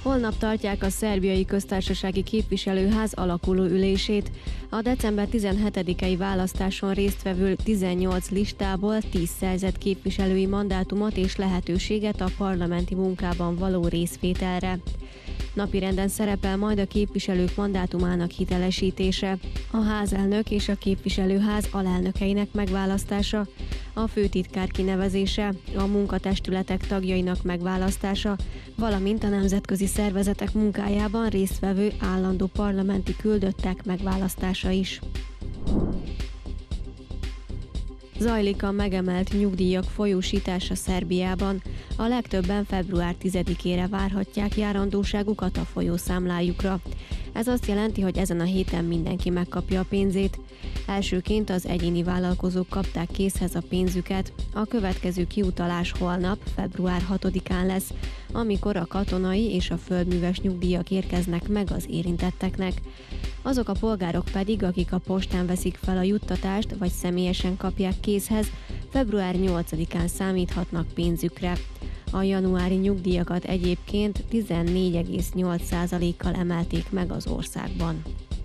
Holnap tartják a szerbiai köztársasági képviselőház alakuló ülését. A december 17-i választáson résztvevő 18 listából 10 szerzett képviselői mandátumot és lehetőséget a parlamenti munkában való részvételre. Napirenden szerepel majd a képviselők mandátumának hitelesítése, a házelnök és a képviselőház alelnökeinek megválasztása, a főtitkár kinevezése, a munkatestületek tagjainak megválasztása, valamint a nemzetközi szervezetek munkájában résztvevő állandó parlamenti küldöttek megválasztása is. Zajlik a megemelt nyugdíjak folyósítása Szerbiában. A legtöbben február 10-ére várhatják járandóságukat a folyószámlájukra. Ez azt jelenti, hogy ezen a héten mindenki megkapja a pénzét. Elsőként az egyéni vállalkozók kapták készhez a pénzüket, a következő kiutalás holnap, február 6-án lesz, amikor a katonai és a földműves nyugdíjak érkeznek meg az érintetteknek. Azok a polgárok pedig, akik a postán veszik fel a juttatást, vagy személyesen kapják készhez, február 8-án számíthatnak pénzükre. A januári nyugdíjakat egyébként 14,8%-kal emelték meg az országban.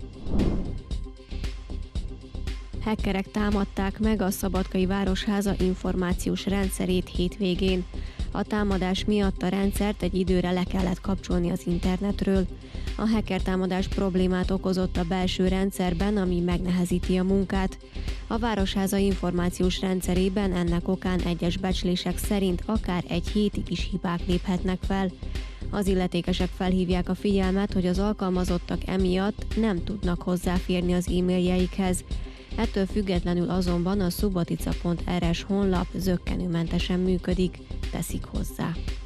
Hackerek támadták meg a Szabadkai Városháza információs rendszerét hétvégén. A támadás miatt a rendszert egy időre le kellett kapcsolni az internetről. A hacker támadás problémát okozott a belső rendszerben, ami megnehezíti a munkát. A Városháza információs rendszerében ennek okán egyes becslések szerint akár egy hétig is hibák léphetnek fel. Az illetékesek felhívják a figyelmet, hogy az alkalmazottak emiatt nem tudnak hozzáférni az e-mailjeikhez. Ettől függetlenül azonban a subotica.rs honlap zökkenőmentesen működik, teszik hozzá.